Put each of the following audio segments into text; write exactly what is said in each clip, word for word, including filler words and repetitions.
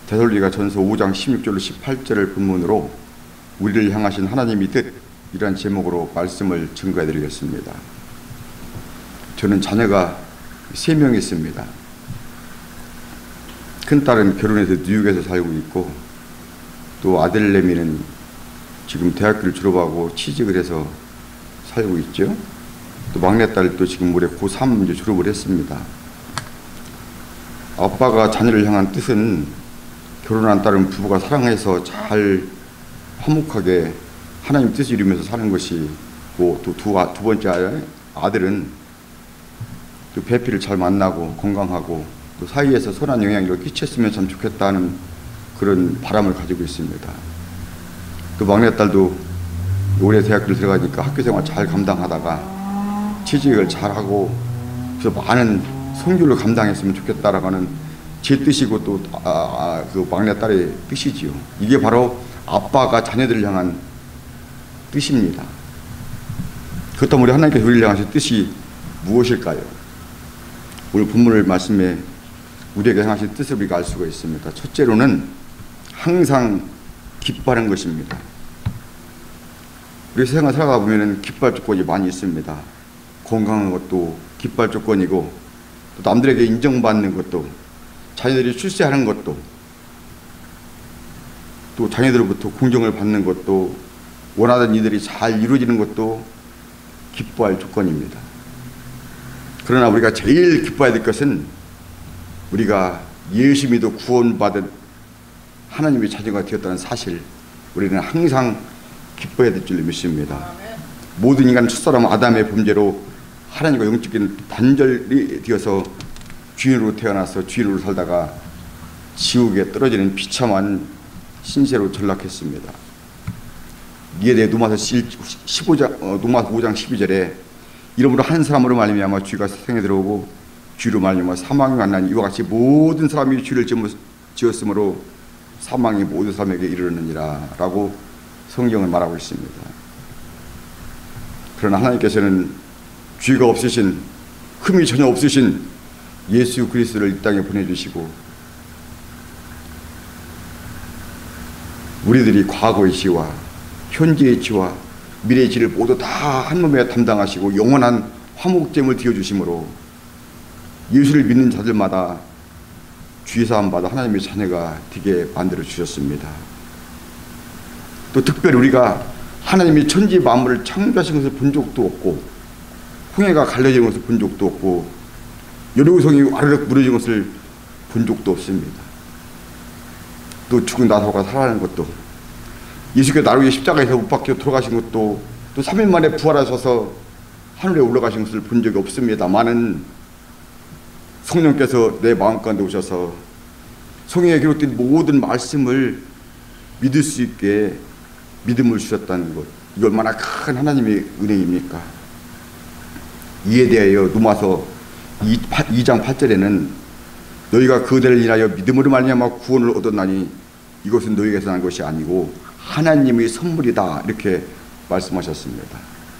데살로니가 전서 오 장 십육 절로 십팔 절을 본문으로 우리를 향하신 하나님의 뜻, 이란 제목으로 말씀을 증거해 드리겠습니다. 저는 자녀가 세 명 있습니다. 큰딸은 결혼해서 뉴욕에서 살고 있고, 또 아들 내미는 지금 대학교를 졸업하고 취직을 해서 살고 있죠. 또 막내딸도 지금 올해 고삼 이제 졸업을 했습니다. 아빠가 자녀를 향한 뜻은 결혼한 딸은 부부가 사랑해서 잘 화목하게 하나님 뜻을 이루면서 사는 것이고, 또 두, 두 번째 아들은 또 배필을 잘 만나고 건강하고 또 사이에서 선한 영향력을 끼쳤으면 참 좋겠다는 그런 바람을 가지고 있습니다. 또 막내딸도 올해 대학교를 들어가니까 학교 생활 잘 감당하다가 취직을 잘하고 그래서 많은 성교를 감당했으면 좋겠다라고 하는 제 뜻이고 또 아, 아, 그 막내딸의 뜻이지요. 이게 바로 아빠가 자녀들을 향한 뜻입니다. 그렇다면 우리 하나님께서 우리를 향하신 뜻이 무엇일까요? 오늘 본문을 말씀에 우리에게 향하신 뜻을 우리가 알 수가 있습니다. 첫째로는 항상 기뻐하는 것입니다. 우리 세상을 살아가 보면 기뻐할 조건이 많이 있습니다. 건강한 것도 기뻐할 조건이고, 또 남들에게 인정받는 것도, 자녀들이 출세하는 것도, 또 자녀들로부터 공정을 받는 것도, 원하던 일들이 잘 이루어지는 것도 기뻐할 조건입니다. 그러나 우리가 제일 기뻐해야 될 것은 우리가 예수 믿어 구원받은 하나님의 자녀가 되었다는 사실, 우리는 항상 기뻐해야 될 줄로 믿습니다. 모든 인간 첫사람 아담의 범죄로 하나님과 영적인 단절이 되어서 죄인으로 태어나서 죄인으로 살다가 지옥에 떨어지는 비참한 신세로 전락했습니다. 이에 대해 누가서 십오 장, 어, 누가서 오 장 십이 절에 이러므로 한 사람으로 말미암아 죄가 세상에 들어오고 죄로 말미암아 사망이 만나니 이와 같이 모든 사람이 죄를 지었으므로 사망이 모든 사람에게 이르렀느니라 라고 성경은 말하고 있습니다. 그러나 하나님께서는 죄가 없으신, 흠이 전혀 없으신 예수 그리스도를 이 땅에 보내주시고, 우리들이 과거의 죄와 현재의 죄와 미래의 죄를 모두 다 한 몸에 담당하시고 영원한 화목제물을 드려주심으로 예수를 믿는 자들마다 죄사함 받아 하나님의 자녀가 되게 만들어 주셨습니다. 또 특별히 우리가 하나님이 천지 만물을 창조하신 것을 본 적도 없고, 홍해가 갈라진 것을 본 적도 없고, 여리고성이 와르륵 무너진 것을 본 적도 없습니다. 또 죽은 나사로가 살아나는 것도, 예수께서 나를 위해 십자가에서 못 박혀 돌아가신 것도, 또 삼 일 만에 부활하셔서 하늘에 올라가신 것을 본 적이 없습니다만은 성령께서 내 마음 가운데 오셔서 성경에 기록된 모든 말씀을 믿을 수 있게 믿음을 주셨다는 것, 이게 얼마나 큰 하나님의 은혜입니까? 이에 대하여 누가서 이 장 팔 절에는 너희가 그들을 인하여 믿음으로 말미암아 구원을 얻었나니 이것은 너희에게서 난 것이 아니고 하나님의 선물이다, 이렇게 말씀하셨습니다.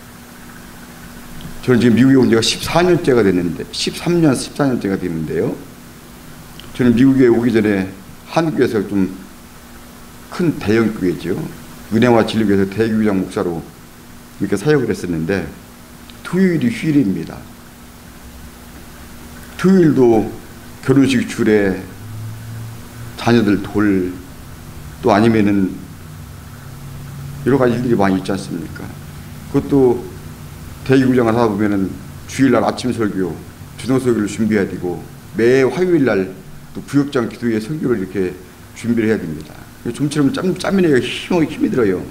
저는 지금 미국에 온 지가 십사 년째가 됐는데, 십삼 년, 십사 년째가 됐는데요. 저는 미국에 오기 전에 한국에서 좀 큰 대형 교회죠. 은혜와 진리교회에서 대교장 목사로 이렇게 사역을 했었는데, 토요일이 휴일입니다. 토요일도 결혼식 줄에 자녀들 돌, 또 아니면은 여러 가지 일들이 많이 있지 않습니까? 그것도 대기구장을 하다 보면은 주일날 아침 설교, 저녁 설교를 준비해야 되고, 매 화요일날 또 구역장 기도회 설교를 이렇게 준비를 해야 됩니다. 좀처럼 짬, 짬이네요. 힘이, 힘이 들어요.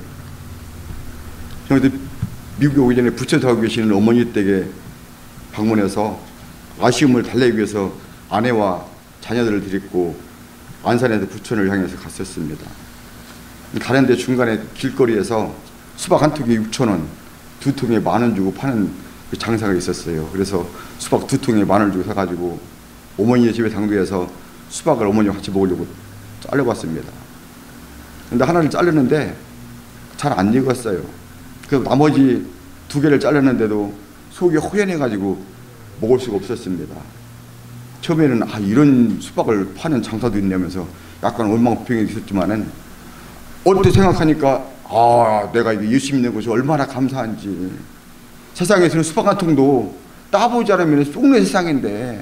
저는 미국에 오기 전에 부천 살고 계시는 어머니 댁에 방문해서 아쉬움을 달래기 위해서 아내와 자녀들을 데리고 안산에서 부천을 향해서 갔었습니다. 가는데 중간에 길거리에서 수박 한 통에 육천 원, 두 통에 만 원 주고 파는 그 장사가 있었어요. 그래서 수박 두 통에 만 원 주고 사가지고 어머니의 집에 당도해서 수박을 어머니와 같이 먹으려고 잘라봤습니다. 근데 하나를 자르는데 잘 안 익었어요. 그래서 나머지 두 개를 자르는데도 속이 호연해가지고 먹을 수가 없었습니다. 처음에는 아 이런 수박을 파는 장사도 있냐면서 약간 원망불평이 있었지만은 어떻게 생각하니까 아 내가 이게 예수 믿는 것이 얼마나 감사한지. 세상에서는 수박 한 통도 따보지 않으면 쏙내 세상인데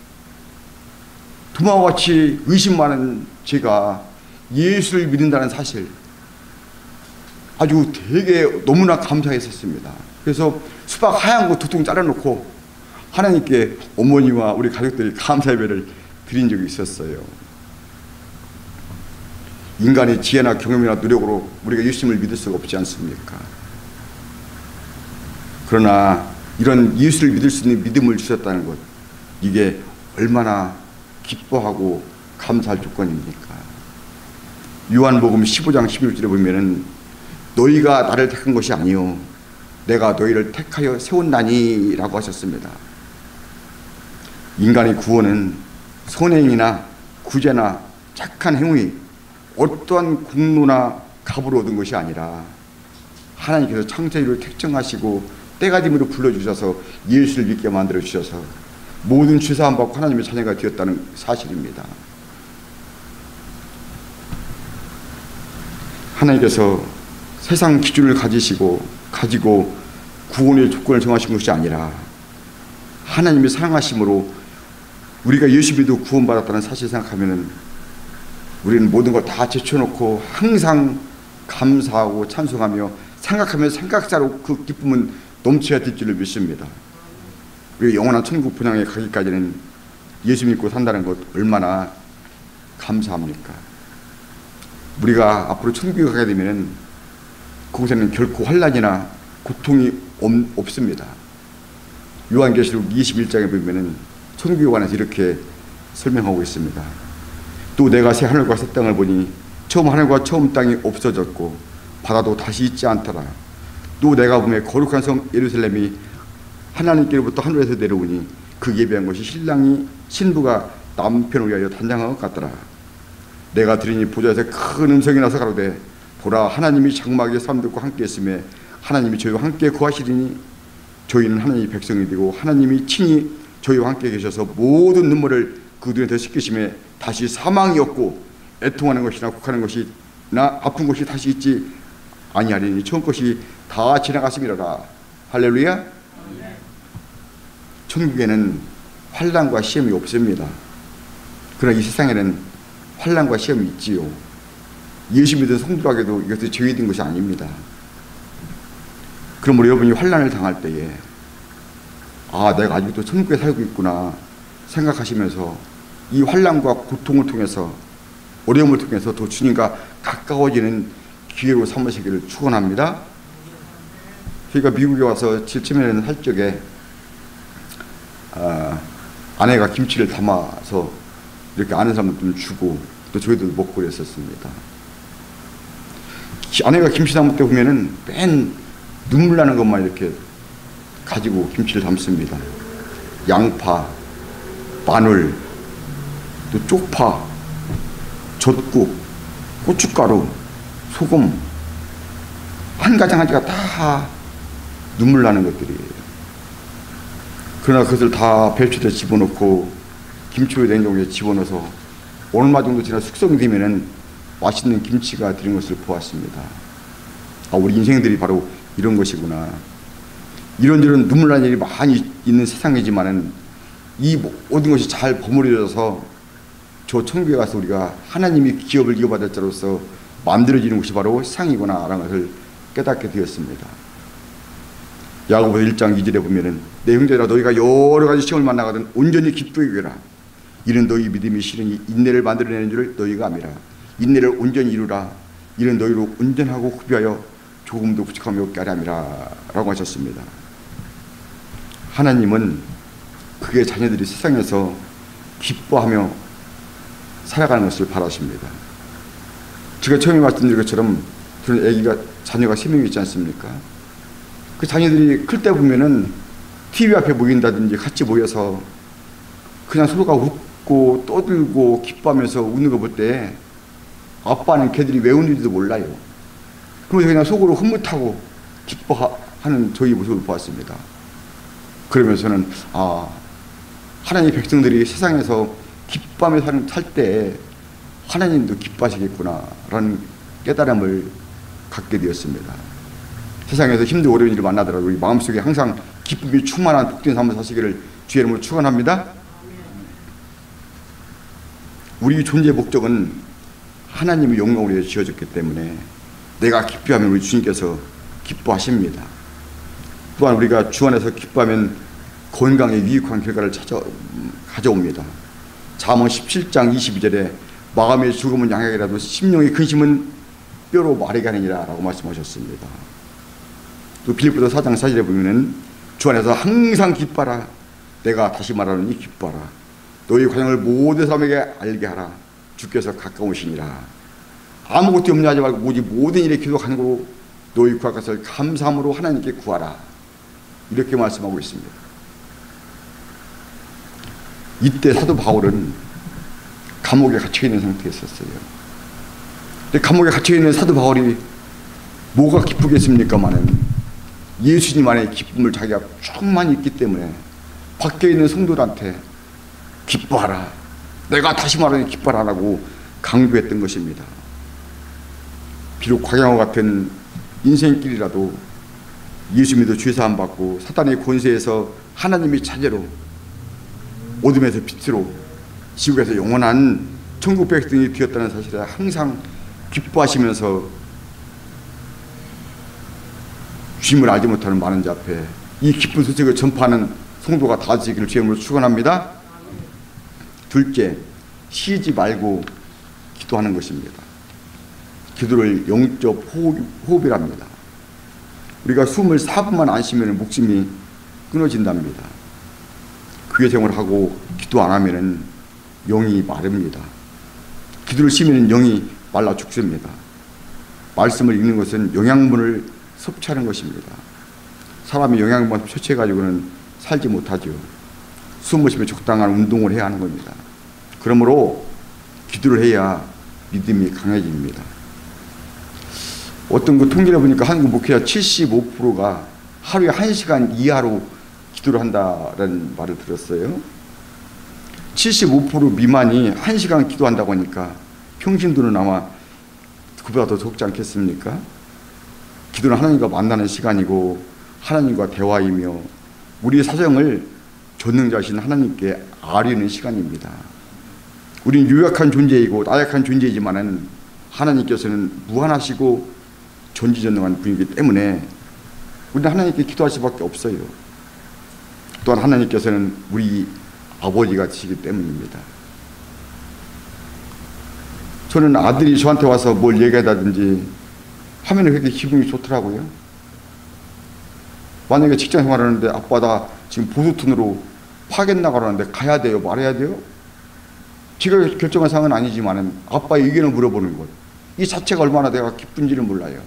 두마와 같이 의심 많은 제가 예수를 믿는다는 사실 아주 되게 너무나 감사했었습니다. 그래서 수박 하얀 거 두 통 잘라놓고 하나님께 어머니와 우리 가족들이 감사 예배를 드린 적이 있었어요. 인간의 지혜나 경험이나 노력으로 우리가 예수님을 믿을 수가 없지 않습니까? 그러나 이런 예수를 믿을 수 있는 믿음을 주셨다는 것, 이게 얼마나 기뻐하고 감사할 조건입니까? 요한복음 십오 장 십일 절에 보면은 너희가 나를 택한 것이 아니요 내가 너희를 택하여 세웠나니 라고 하셨습니다. 인간의 구원은 선행이나 구제나 착한 행위, 어떠한 공로나 값으로 얻은 것이 아니라 하나님께서 창세기를 택정하시고 때가짐으로 불러주셔서 예수를 믿게 만들어 주셔서 모든 죄사함 받고 하나님의 자녀가 되었다는 사실입니다. 하나님께서 세상 기준을 가지시고 가지고 구원의 조건을 정하신 것이 아니라 하나님의 사랑하심으로 우리가 예수 믿고 구원받았다는 사실 생각하면은 우리는 모든 걸 다 제쳐놓고 항상 감사하고 찬송하며 생각하며 생각자로 그 기쁨은 넘쳐야 될 줄을 믿습니다. 우리 영원한 천국 분양에 가기까지는 예수 믿고 산다는 것 얼마나 감사합니까? 우리가 앞으로 천국에 가게 되면 그곳에는 결코 환난이나 고통이 없습니다. 요한계시록 이십일 장에 보면 천국에 관해서 이렇게 설명하고 있습니다. 또 내가 새 하늘과 새 땅을 보니 처음 하늘과 처음 땅이 없어졌고 바다도 다시 있지 않더라. 또 내가 보매 거룩한 성 예루살렘이 하나님께로부터 하늘에서 내려오니 그 예배한 것이 신랑이 신부가 남편을 위하여 단장한 것 같더라. 내가 들으니 보좌에서 큰 음성이 나서 가로되 보라 하나님이 장막에 사람들과 함께 있으며 하나님이 저희와 함께 거하시리니 저희는 하나님의 백성이 되고 하나님이 친히 저희와 함께 계셔서 모든 눈물을 그 눈에서 씻기심에 다시 사망이 없고 애통하는 것이나 곡하는 것이나 아픈 것이 다시 있지 아니하리니 처음 것이 다 지나갔음이라라. 할렐루야. 천국에는 환난과 시험이 없습니다. 그러나 이 세상에는 환난과 시험이 있지요. 예수 믿은 성도에게도 이것이 죄된 것이 아닙니다. 그러므로 여러분이 환난을 당할 때에 아 내가 아직도 천국에 살고 있구나 생각하시면서 이 환난과 고통을 통해서 어려움을 통해서 더 주님과 가까워지는 기회로 삼으시기를 축원합니다. 저희가 미국에 와서 칠천년에 살 적에 아, 아내가 김치를 담아서 이렇게 아는 사람들 좀 주고 또 저희도 먹고 그랬었습니다. 아내가 김치 담을 때 보면은 맨 눈물 나는 것만 이렇게 가지고 김치를 담습니다. 양파, 마늘, 또 쪽파, 젓국, 고춧가루, 소금 한 가지 한 가지가 다 눈물 나는 것들이에요. 그러나 그것을 다 배추에 집어넣고 김치를 냉장고에 집어넣어서 얼마 정도 지나 숙성이 되면은 맛있는 김치가 되는 것을 보았습니다. 아, 우리 인생들이 바로 이런 것이구나. 이런저런 눈물 나는 일이 많이 있는 세상이지만은 이 모든 것이 잘 버무려져서 저 천국에 가서 우리가 하나님이 기업을 이어받을 자로서 만들어지는 것이 바로 세상이구나 라는 것을 깨닫게 되었습니다. 야고보서 일 장 이 절에 보면은 내 형제들아 너희가 여러 가지 시험을 만나거든 온전히 기쁘게 여겨라. 이는 너희 믿음이 실은 인내를 만들어내는 줄을 너희가 압니다. 인내를 온전히 이루라. 이는 너희로 온전하고 구비하여 조금도 부족함이 없게 하려 함이라 라고 하셨습니다. 하나님은 그의 자녀들이 세상에서 기뻐하며 살아가는 것을 바라십니다. 제가 처음에 말씀드린 것처럼 저는 아기가 자녀가 세 명이 있지 않습니까? 그 자녀들이 클 때 보면은 티비 앞에 모인다든지 같이 모여서 그냥 서로가 웃고 떠들고 기뻐하면서 웃는 거 볼 때 아빠는 걔들이 왜 웃는지도 몰라요. 그러면서 그냥 속으로 흐뭇하고 기뻐하는 저희 모습을 보았습니다. 그러면서는 아 하나님의 백성들이 세상에서 기뻐하며 살 때 하나님도 기뻐하시겠구나라는 깨달음을 갖게 되었습니다. 세상에서 힘들고 어려운 일을 만나더라도 우리 마음속에 항상 기쁨이 충만한 복된 삶을 사시기를 주의 이름으로 축원합니다. 우리 존재의 목적은 하나님의 영광을 위해 지어졌기 때문에 내가 기뻐하면 우리 주님께서 기뻐하십니다. 또한 우리가 주 안에서 기뻐하면 건강에 유익한 결과를 찾아, 가져옵니다. 잠언 십칠 장 이십이 절에 마음의 죽음은 양약이라도 심령의 근심은 뼈로 마르게 하느니라 라고 말씀하셨습니다. 또 빌립보서 사 장 사 절에 보면은 주 안에서 항상 기뻐하라. 내가 다시 말하노니 기뻐하라. 너희 과정을 모든 사람에게 알게 하라. 주께서 가까우시니라. 아무것도 염려하지 말고 오직 모든 일에 기도 간구로 너희 구할 것을 감사함으로 하나님께 구하라. 이렇게 말씀하고 있습니다. 이때 사도 바울은 감옥에 갇혀있는 상태였었어요. 근데 감옥에 갇혀있는 사도 바울이 뭐가 기쁘겠습니까마는 예수님 안에 기쁨을 자기가 충만히 있기 때문에 밖에 있는 성도들한테 기뻐하라. 내가 다시 말하니 기뻐하라고 강조했던 것입니다. 비록 광야와 같은 인생길이라도 예수 믿어 죄사함 받고 사탄의 권세에서 하나님의 자녀로 어둠에서 빛으로 지옥에서 영원한 천국 백성이 되었다는 사실에 항상 기뻐하시면서 주님을 알지 못하는 많은 자 앞에 이 기쁜 소식을 전파하는 성도가 다 되기를 주의 이름으로 축원합니다. 둘째, 쉬지 말고 기도하는 것입니다. 기도를 영적 호흡, 호흡이랍니다. 우리가 숨을 사 분만 안 쉬면 목숨이 끊어진답니다. 교회 생활하고 기도 안 하면 영이 마릅니다. 기도를 쉬면 영이 말라 죽습니다. 말씀을 읽는 것은 영양분을 섭취하는 것입니다. 사람이 영양분 섭취해가지고는 살지 못하죠. 숨을 쉬며 적당한 운동을 해야 하는 겁니다. 그러므로 기도를 해야 믿음이 강해집니다. 어떤 그 통계를 보니까 한국 목회자 칠십오 퍼센트가 하루에 한 시간 이하로 기도를 한다는 말을 들었어요. 칠십오 퍼센트 미만이 한 시간 기도한다고 하니까 평신도는 아마 그보다 더 적지 않겠습니까? 기도는 하나님과 만나는 시간이고 하나님과 대화이며 우리의 사정을 전능자신 하나님께 아뢰는 시간입니다. 우리는 유약한 존재이고 나약한 존재이지만은 하나님께서는 무한하시고 전지전능한 분이기 때문에 우리는 하나님께 기도할 수밖에 없어요. 또한 하나님께서는 우리 아버지가 되시기 때문입니다. 저는 아들이 저한테 와서 뭘 얘기하다든지 하면 그렇게 기분이 좋더라고요. 만약에 직장 생활하는데 아빠 나 지금 보수턴으로 파견 나가라는데 가야 돼요? 말해야 돼요? 제가 결정한 사항은 아니지만 아빠의 의견을 물어보는 것, 이 자체가 얼마나 내가 기쁜지를 몰라요.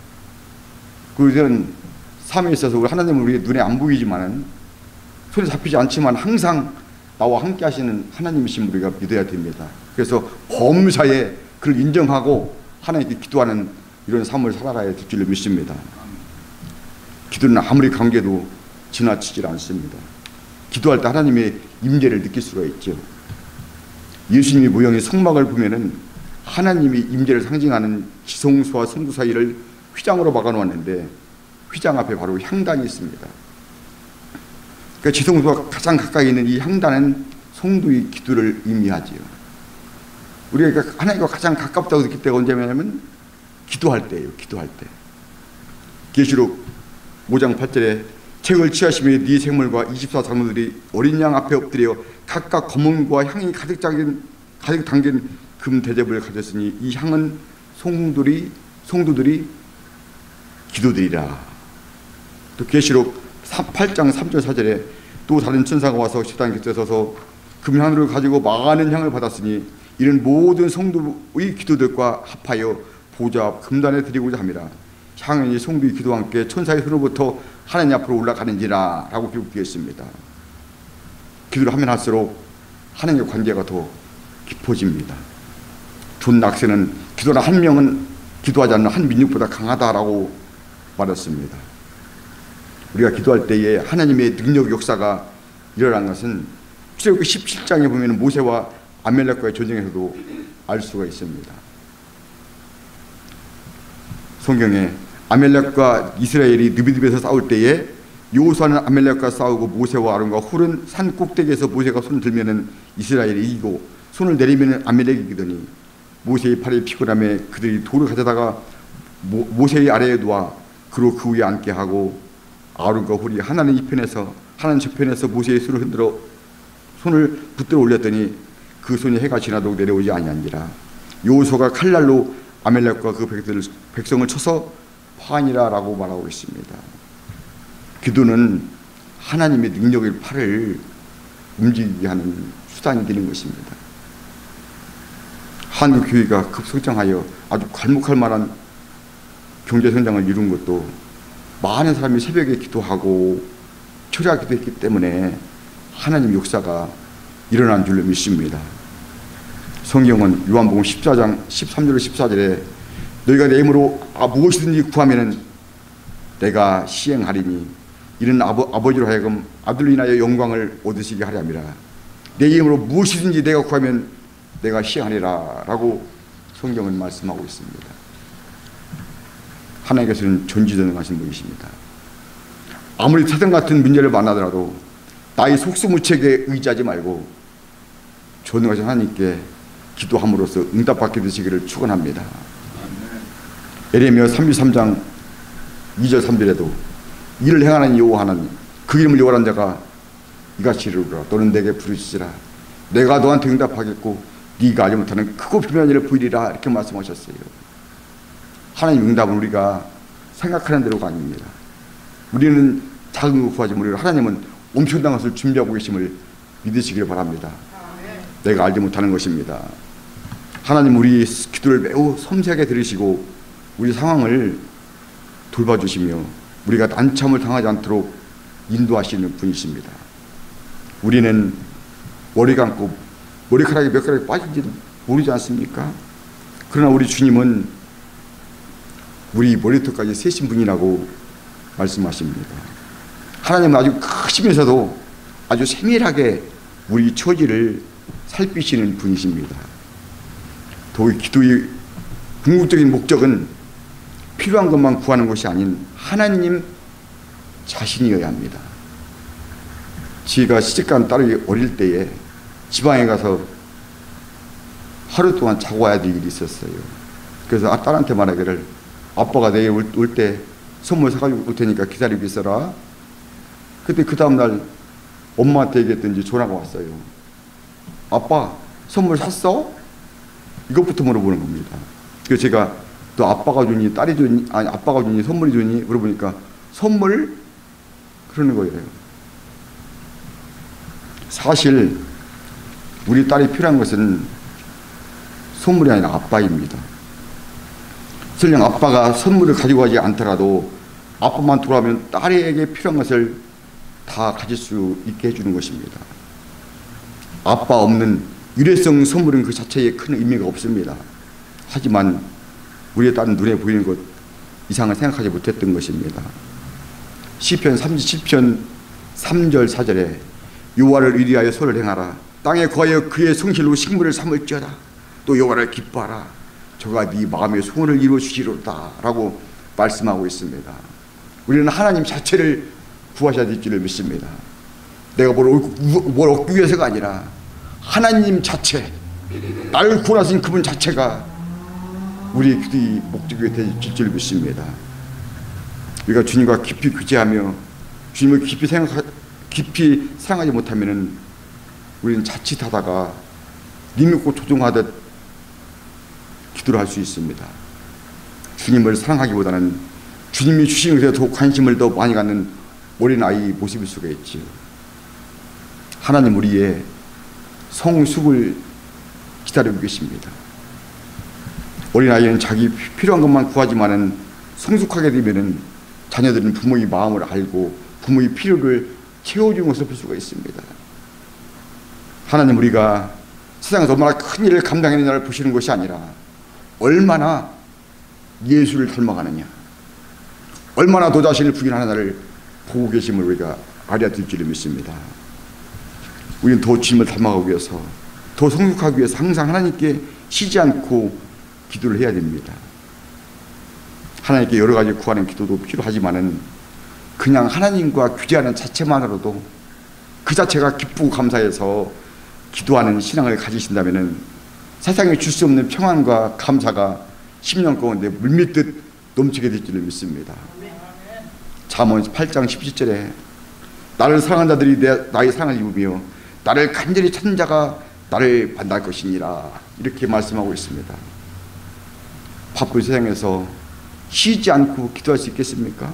그들은 삶에 있어서 우리 하나님은 우리 눈에 안 보이지만 손에 잡히지 않지만 항상 나와 함께 하시는 하나님이신 우리가 믿어야 됩니다. 그래서 범사에 그를 인정하고 하나님께 기도하는 이런 삶을 살아가야 될 줄로 믿습니다. 기도는 아무리 관계도 지나치질 않습니다. 기도할 때 하나님의 임재를 느낄 수가 있죠. 예수님의 모형의 성막을 보면은 하나님이 임재를 상징하는 지성소와 성도 사이를 휘장으로 막아놓았는데 휘장 앞에 바로 향단이 있습니다. 그러니까 지성소와 가장 가까이 있는 이 향단은 성도의 기도를 의미하지요. 우리가 하나님과 가장 가깝다고 느낄 때가 언제냐면 기도할 때예요. 기도할 때. 계시록 오 장 팔 절에 책을 취하시며 네 생물과 이십사 장로들이 어린 양 앞에 엎드려 각각 검은과 향이 가득 담긴 가득 담긴 금 대접을 가졌으니 이 향은 성도들이 성도들이 기도드리라. 또 계시록 팔 장 삼 절 사 절에 또 다른 천사가 와서 제단 곁에 서서 금향로를 가지고 많은 향을 받았으니 이는 모든 성도의 기도들과 합하여 보좌 앞 금단에 드리고자 함이라. 향은 이 성도의 기도와 함께 천사의 손으로부터 하나님 앞으로 올라가는지라 라고 기록되어 있습니다. 기도를 하면 할수록 하나님의 관계가 더 깊어집니다. 존 낙세는 기도나 한 명은 기도하지 않는 한 민족보다 강하다라고 말했습니다. 우리가 기도할 때에 하나님의 능력 역사가 일어난 것은 출애굽기 십칠 장에 보면 모세와 아멜렉과의 전쟁에서도 알 수가 있습니다. 성경에 아멜렉과 이스라엘이 느비듭에서 싸울 때에 여호수아는 아멜렉과 싸우고 모세와 아론과 훌은 산 꼭대기에서 모세가 손을 들면은 이스라엘이 이기고 손을 내리면은 아멜렉이 이기더니 모세의 팔이 피곤함에 그들이 돌을 가져다가 모, 모세의 아래에 놓아 그로 그 위에 앉게 하고 아론과 훌이 하나는 이 편에서 하나는 저 편에서 모세의 손을 흔들어 손을 붙들어 올렸더니 그 손이 해가 지나도록 내려오지 아니한지라. 여호수아가 칼날로 아멜렉과 그 백성을, 백성을 쳐서 파하니라 라고 말하고 있습니다. 기도는 하나님의 능력의 팔을 움직이게 하는 수단이 되는 것입니다. 한국 교회가 급성장하여 아주 괄목할 만한 경제 성장을 이룬 것도 많은 사람이 새벽에 기도하고 철야 기도했기 때문에 하나님 역사가 일어난 줄로 믿습니다. 성경은 요한복음 십사 장 십삼 절 십사 절에 너희가 내 이름으로 아, 무엇이든지 구하면은 내가 시행하리니 이는 아버, 아버지로 하여금 아들로 인하여 영광을 얻으시게 하려 함이라. 내 이름으로 무엇이든지 내가 구하면 내가 시행하리라 라고 성경은 말씀하고 있습니다. 하나님께서는 전지전능하신 분이십니다. 아무리 사단 같은 문제를 만나더라도 나의 속수무책에 의지하지 말고 전능하신 하나님께 기도함으로써 응답받게 되시기를 축원합니다. 예레미야 삼십삼 장 이 절 삼 절에도 이를 행하는 여호와 하나님 그 이름을 여호와라는 자가 이같이 이르노라. 너는 내게 부르짖으라. 내가 너한테 응답하겠고 네가 알지 못하는 크고 비밀한 일을 보이리라. 이렇게 말씀하셨어요. 하나님 응답은 우리가 생각하는 대로가 아닙니다. 우리는 작은 거 구하지만 우리가 하나님은 엄청난 것을 준비하고 계심을 믿으시길 바랍니다. 내가 알지 못하는 것입니다. 하나님 우리 기도를 매우 섬세하게 들으시고 우리 상황을 돌봐주시며 우리가 난참을 당하지 않도록 인도하시는 분이십니다. 우리는 머리 감고 머리카락이 몇 가닥 빠진지도 모르지 않습니까? 그러나 우리 주님은 우리 머리털까지 세신 분이라고 말씀하십니다. 하나님은 아주 크시면서도 아주 세밀하게 우리 처지를 살피시는 분이십니다. 더욱 기도의 궁극적인 목적은 필요한 것만 구하는 것이 아닌 하나님 자신이어야 합니다. 제가 시집간 딸이 어릴 때에 지방에 가서 하루 동안 자고 와야 될 일이 있었어요. 그래서 아, 딸한테 말하기를 아빠가 내일 올 때 선물 사가지고 올 테니까 기다리고 있어라. 그때 그 다음날 엄마한테 얘기했더니 전화가 왔어요. 아빠 선물 샀어? 이것부터 물어보는 겁니다. 그래서 제가 또 아빠가 주니 딸이 주니 아니 아빠가 주니 선물이 주니 물어보니까 선물? 그러는 거예요. 사실 우리 딸이 필요한 것은 선물이 아니라 아빠입니다. 설령 아빠가 선물을 가지고 가지 않더라도 아빠만 돌아오면 딸에게 필요한 것을 다 가질 수 있게 해주는 것입니다. 아빠 없는 일회성 선물은 그 자체에 큰 의미가 없습니다. 하지만 우리의 딸은 눈에 보이는 것 이상을 생각하지 못했던 것입니다. 시편 삼십칠 편 삼 절 사 절에 여호와를 의리하여 소를 행하라. 땅에 거하여 그의 성실로 식물을 삼을지어다. 또 여호와를 기뻐하라. 저가 네 마음의 소원을 이루어 주시리로다 라고 말씀하고 있습니다. 우리는 하나님 자체를 구하셔야 될 줄을 믿습니다. 내가 뭘, 뭘 얻기 위해서가 아니라 하나님 자체, 나를 구원하신 그분 자체가 우리의 기도의 목적이 될 줄을 믿습니다. 우리가 주님과 깊이 교제하며 주님을 깊이 생각, 깊이 사랑하지 못하면 우리는 자칫하다가 림먹고 조종하듯 기도를 할 수 있습니다. 주님을 사랑하기보다는 주님이 주신 것에 더 관심을 더 많이 갖는 어린아이 모습일 수가 있지요. 하나님 우리의 성숙을 기다리고 계십니다. 어린아이는 자기 필요한 것만 구하지만은 성숙하게 되면은 자녀들은 부모의 마음을 알고 부모의 필요를 채워주는 것을 볼 수가 있습니다. 하나님 우리가 세상에서 얼마나 큰 일을 감당했느냐를 보시는 것이 아니라 얼마나 예수를 닮아가느냐, 얼마나 도 자신을 부인하느냐를 보고 계심을 우리가 알아야 될 줄을 믿습니다. 우리는 더 주님을 닮아가기 위해서, 더 성숙하기 위해서 항상 하나님께 쉬지 않고 기도를 해야 됩니다. 하나님께 여러 가지 구하는 기도도 필요하지만은 그냥 하나님과 교제하는 자체만으로도 그 자체가 기쁘고 감사해서 기도하는 신앙을 가지신다면은 세상에 줄 수 없는 평안과 감사가 십년 가운데 물밀듯 넘치게 될 줄을 믿습니다. 잠언 팔 장 십칠 절에 나를 사랑하는 자들이 내, 나의 사랑을 입으며 나를 간절히 찾는 자가 나를 만날 것이니라, 이렇게 말씀하고 있습니다. 바쁜 세상에서 쉬지 않고 기도할 수 있겠습니까?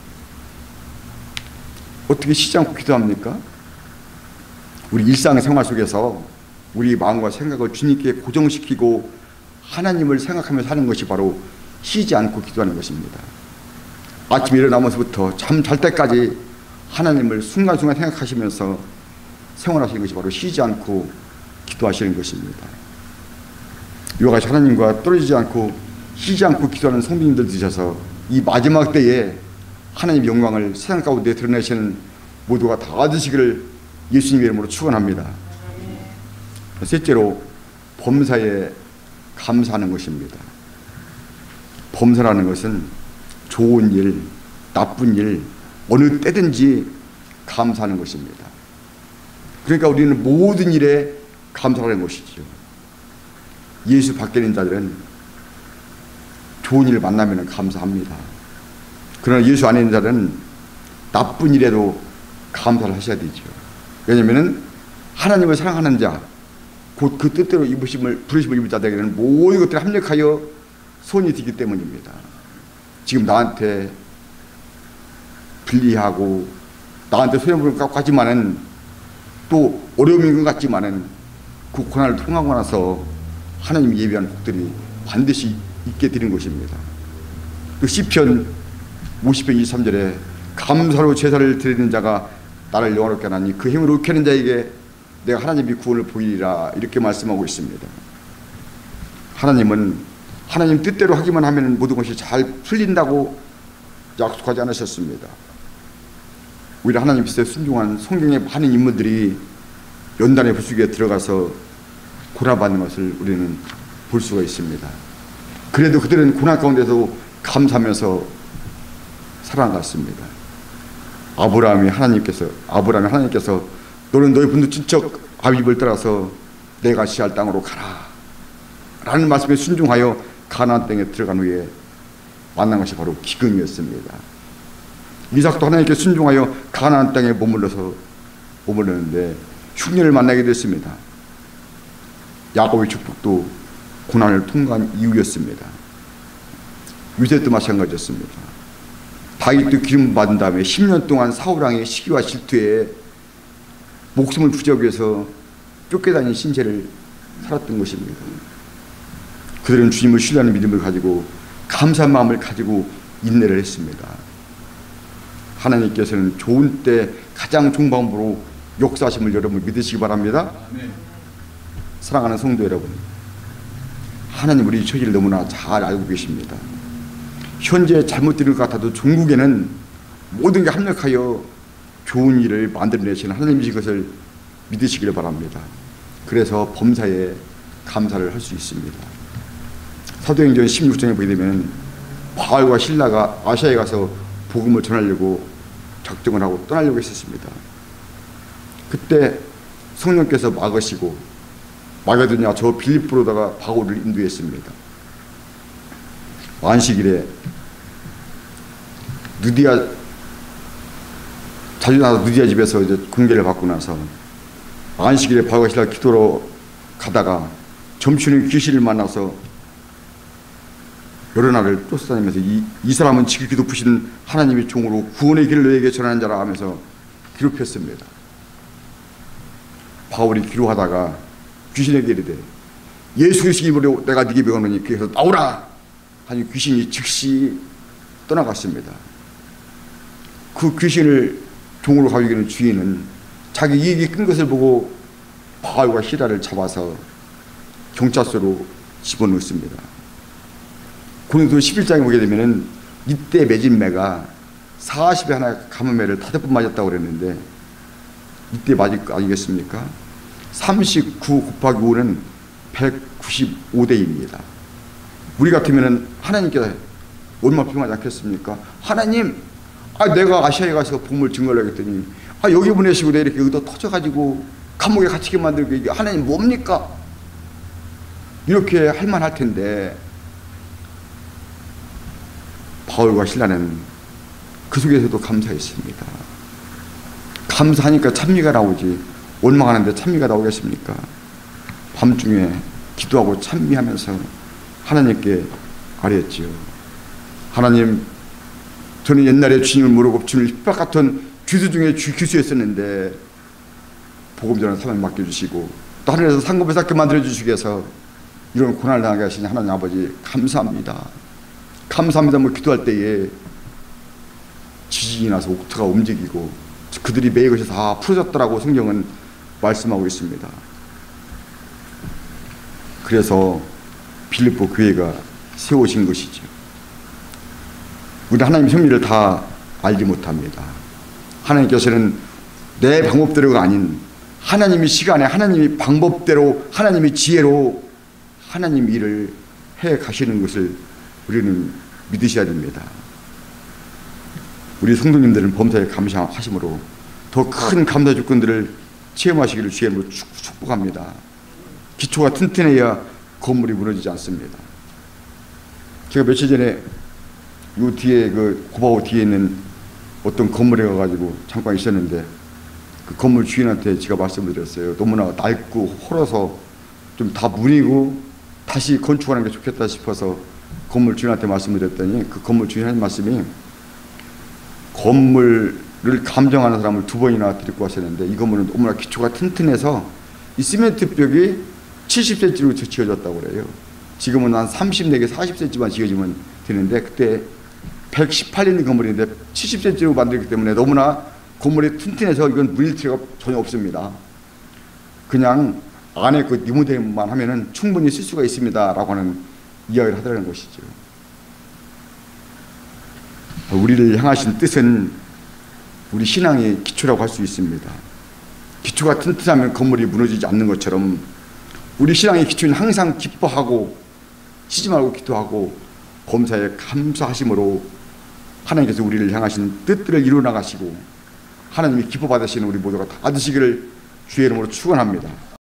어떻게 쉬지 않고 기도합니까? 우리 일상생활 속에서 우리 마음과 생각을 주님께 고정시키고 하나님을 생각하며 사는 것이 바로 쉬지 않고 기도하는 것입니다. 아침에 일어나면서부터 잠 잘 때까지 하나님을 순간순간 생각하시면서 생활하시는 것이 바로 쉬지 않고 기도하시는 것입니다. 이와 같이 하나님과 떨어지지 않고 쉬지 않고 기도하는 성도님들 드셔서 이 마지막 때에 하나님의 영광을 세상 가운데 드러내시는 모두가 다 얻으시기를 예수님의 이름으로 축원합니다. 셋째로 범사에 감사하는 것입니다. 범사라는 것은 좋은 일, 나쁜 일, 어느 때든지 감사하는 것입니다. 그러니까 우리는 모든 일에 감사하는 것이죠. 예수 밖에 있는 자들은 좋은 일을 만나면 감사합니다. 그러나 예수 안에 있는 자들은 나쁜 일에도 감사를 하셔야 되죠. 왜냐하면 하나님을 사랑하는 자, 곧 그 뜻대로 입으심을, 부르심을 입은 자들에게는 모든 것들이 합력하여 손이 되기 때문입니다. 지금 나한테 불리하고 나한테 소용없는 것 같지만은, 또 어려움인 것 같지만은 그 고난을 통하고 나서 하나님이 예비한 복들이 반드시 있게 되는 것입니다. 그 시편 오십 편 이십삼 절에 감사로 제사를 드리는 자가 나를 영화롭게 하나니 그 힘으로 욱하는 자에게 내가 하나님의 구원을 보이리라, 이렇게 말씀하고 있습니다. 하나님은 하나님 뜻대로 하기만 하면 모든 것이 잘 풀린다고 약속하지 않으셨습니다. 오히려 하나님 뜻에 순종한 성경의 많은 인물들이 연단의 불쑥에 들어가서 고난받는 것을 우리는 볼 수가 있습니다. 그래도 그들은 고난 가운데서 감사하면서 살아갔습니다. 아브라함이 하나님께서 아브라함이 하나님께서 너는 너희 분들 친척 아비집을 따라서 내가 시할 땅으로 가라 라는 말씀에 순종하여 가나안 땅에 들어간 후에 만난 것이 바로 기근이었습니다. 이삭도 하나님께 순종하여 가나안 땅에 머물러서 머물렀는데 흉년을 만나게 됐습니다. 야곱의 축복도 고난을 통과한 이유였습니다. 요셉도 마찬가지였습니다. 다윗도 기름 받은 다음에 십 년 동안 사울왕의 시기와 질투에 목숨을 부지하기 위해서 쫓겨다닌 신세를 살았던 것입니다. 그들은 주님을 신뢰하는 믿음을 가지고 감사한 마음을 가지고 인내를 했습니다. 하나님께서는 좋은 때 가장 좋은 방법으로 역사하심을 여러분 믿으시기 바랍니다. 아멘. 사랑하는 성도 여러분, 하나님 우리 처지를 너무나 잘 알고 계십니다. 현재 잘못되는 것 같아도 종국에는 모든 게 합력하여 좋은 일을 만들어내시는 하나님이신 것을 믿으시기를 바랍니다. 그래서 범사에 감사를 할 수 있습니다. 사도행전 십육 장에 보게 되면 바울과 실라가 아시아에 가서 복음을 전하려고 작정을 하고 떠나려고 했었습니다. 그때 성령께서 막으시고 마게도냐 저 빌립보로다가 바울을 인도했습니다. 안식일에 누디아 자주 나서 누디아 집에서 이제 공개를 받고 나서 안식일에 바울과 실라 기도로 가다가 점추는 귀신을 만나서 여러 날을 쫓아다니면서 이, 이 사람은 지극히 높으신 하나님의 종으로 구원의 길을 너에게 전하는 자라 하면서 기록했습니다. 바울이 기록하다가 귀신에게 이르되 예수 그리스도의 이름으로 내가 네게 명하노니 그에서 나오라 하니 귀신이 즉시 떠나갔습니다. 그 귀신을 종으로 가지고 있는 주인은 자기 이익이 큰 것을 보고 바울과 시라를 잡아서 경찰서로 집어넣습니다. 고린도 십일 장에 보게 되면은 이때 맺은 매가 사십에 하나 감은 매를 다섯 번 맞았다고 그랬는데 이때 맞을 거 아니겠습니까? 삼십구 곱하기 오는 백구십오 대입니다. 우리 같으면 하나님께서 얼마나 필요하지 않겠습니까? 하나님, 아, 내가 아시아에 가서 복음을 증거를 하겠더니 아, 여기 보내시고 내 이렇게 의도 터져가지고 감옥에 갇히게 만들고 이게 하나님 뭡니까? 이렇게 할 만할 텐데 바울과 실라는 그 속에서도 감사했습니다. 감사하니까 찬미가 나오지 원망하는데 찬미가 나오겠습니까? 밤중에 기도하고 찬미하면서 하나님께 아뢰었지요. 하나님, 저는 옛날에 주님을 모르고 주님을 핍박 같은 귀수 중에 주 귀수였었는데 복음 전하는 사명 맡겨주시고 또 하늘에서 상급을 쌓게 만들어주시기 위해서 이런 고난을 당하게 하시니 하나님 아버지 감사합니다. 감사합니다. 뭐 기도할 때에 지진이 나서 옥토가 움직이고 그들이 매일 것이 다 풀어졌더라고 성경은 말씀하고 있습니다. 그래서 빌립보 교회가 세워진 것이죠. 우리 하나님 섭리를 다 알지 못합니다. 하나님께서는 내 방법대로가 아닌 하나님의 시간에 하나님의 방법대로 하나님의 지혜로 하나님 일을 해 가시는 것을 우리는 믿으셔야 됩니다. 우리 성도님들은 범사에 감사하심으로 더 큰 감사 주권들을 체험하시기를 주의 이름으로 축복합니다. 기초가 튼튼해야 건물이 무너지지 않습니다. 제가 며칠 전에 요 뒤에 그 고바오 뒤에 있는 어떤 건물에 가가지고 잠깐 있었는데 그 건물 주인한테 제가 말씀을 드렸어요. 너무나 낡고 헐어서 좀 다 무니고 다시 건축하는 게 좋겠다 싶어서 건물 주인한테 말씀을 드렸더니 그 건물 주인 하는 말씀이 건물을 감정하는 사람을 두 번이나 데리고 왔었는데 이 건물은 너무나 기초가 튼튼해서 이 시멘트 벽이 칠십 센티미터로 지어졌다고 그래요. 지금은 한 삼십 내지 사십 센티미터만 지어지면 되는데 그때 백십팔 년 건물인데 칠십 센티미터로 만들기 때문에 너무나 건물이 튼튼해서 이건 물리트가 전혀 없습니다. 그냥 안에 그 리모델만 하면은 충분히 쓸 수가 있습니다 라고 하는 이야기를 하더라는 것이죠. 우리를 향하신 뜻은 우리 신앙의 기초라고 할 수 있습니다. 기초가 튼튼하면 건물이 무너지지 않는 것처럼 우리 신앙의 기초는 항상 기뻐하고 쉬지 말고 기도하고 범사에 감사하심으로 하나님께서 우리를 향하신 뜻들을 이루어 나가시고 하나님이 기뻐 받으시는 우리 모두가 다 받으시기를 주의 이름으로 축원합니다.